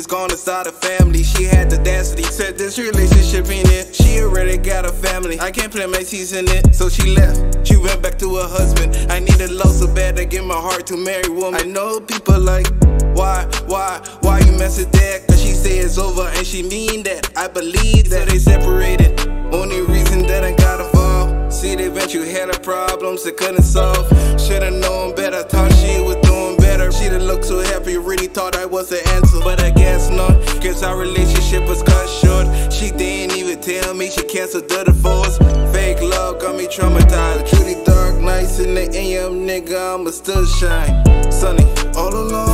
gonna start a family. She had the audacity, said this relationship ain't it. She already got a family, I can't plant my seeds in it. So she left, she went back to her husband. I needed love so bad I give my heart to marry woman. I know people like, why you mess with that? Cause she say it's over and she mean that. I believe that they separated, only reason that I got involved. See they went you had her problems they couldn't solve. Should've known better, thought she was doing better. She done looked so happy, really thought I was the answer. But I guess not, cause our relationship was cut short. She didn't even tell me she canceled the divorce. Fake love got me traumatized. Truly dark nights in the AM, nigga, I'ma still shine. Sunny, all alone